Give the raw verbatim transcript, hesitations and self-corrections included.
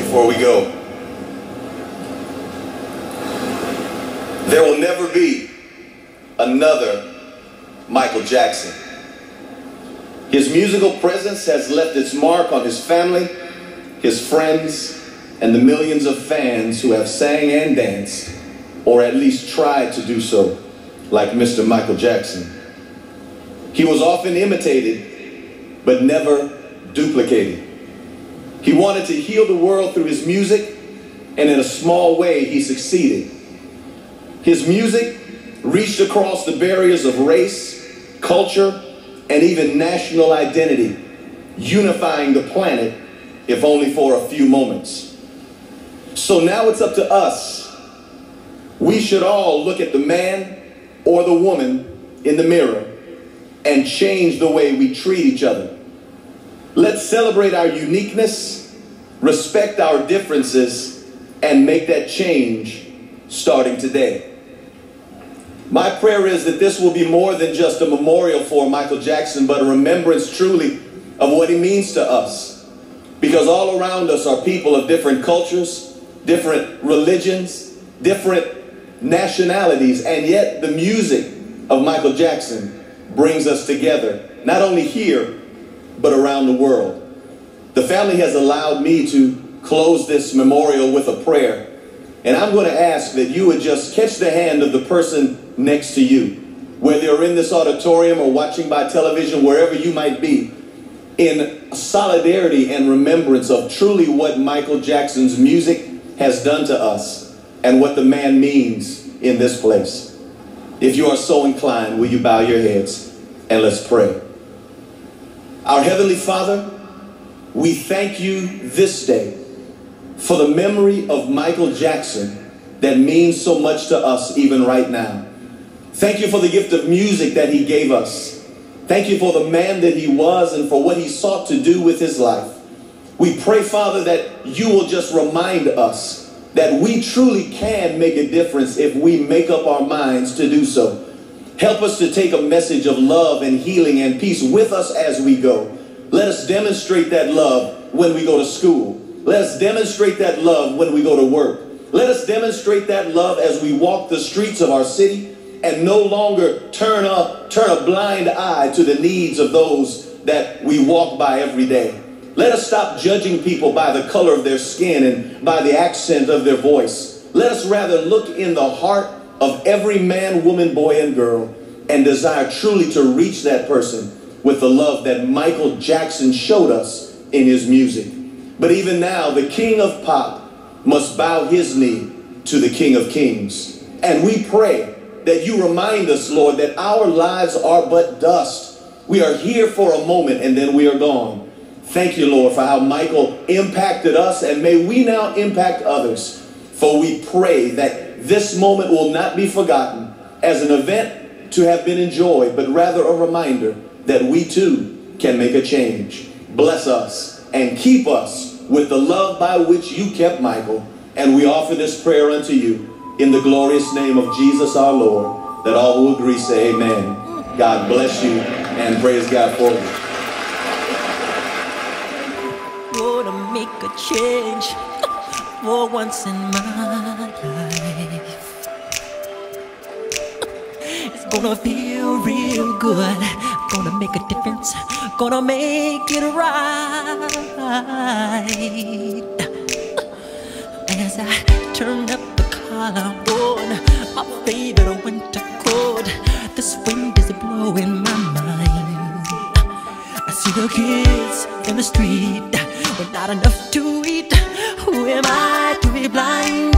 before we go. There will never be another Michael Jackson. His musical presence has left its mark on his family, his friends, and the millions of fans who have sang and danced, or at least tried to do so, like Mister Michael Jackson. He was often imitated, but never duplicated. He wanted to heal the world through his music, and in a small way, he succeeded. His music reached across the barriers of race, culture, and even national identity, unifying the planet, if only for a few moments. So now it's up to us. We should all look at the man or the woman in the mirror and change the way we treat each other. Let's celebrate our uniqueness, respect our differences, and make that change starting today. My prayer is that this will be more than just a memorial for Michael Jackson, but a remembrance truly of what he means to us. Because all around us are people of different cultures, different religions, different nationalities, and yet the music of Michael Jackson brings us together, not only here, but around the world. The family has allowed me to close this memorial with a prayer. And I'm going to ask that you would just catch the hand of the person next to you, whether you're in this auditorium or watching by television, wherever you might be, in solidarity and remembrance of truly what Michael Jackson's music has done to us and what the man means in this place. If you are so inclined, will you bow your heads and let's pray. Our Heavenly Father, we thank you this day for the memory of Michael Jackson that means so much to us even right now. Thank you for the gift of music that he gave us. Thank you for the man that he was and for what he sought to do with his life. We pray, Father, that you will just remind us that we truly can make a difference if we make up our minds to do so. Help us to take a message of love and healing and peace with us as we go. Let us demonstrate that love when we go to school. Let us demonstrate that love when we go to work. Let us demonstrate that love as we walk the streets of our city and no longer turn a, turn a blind eye to the needs of those that we walk by every day. Let us stop judging people by the color of their skin and by the accent of their voice. Let us rather look in the heart of every man, woman, boy, and girl and desire truly to reach that person with the love that Michael Jackson showed us in his music. But even now, the king of pop must bow his knee to the King of Kings. And we pray that you remind us, Lord, that our lives are but dust. We are here for a moment and then we are gone. Thank you, Lord, for how Michael impacted us, and may we now impact others. For we pray that this moment will not be forgotten as an event to have been enjoyed, but rather a reminder that we too can make a change. Bless us and keep us with the love by which you kept Michael. And we offer this prayer unto you in the glorious name of Jesus our Lord, that all who agree say amen. God bless you and praise God for you. Gonna make a change for once in my life. It's gonna feel real good. Gonna make a difference. Gonna make it right. As I turn up the collar on my favorite winter coat, this wind is blowing my mind. I see the kids in the street with not enough to eat. Who am I to be blind?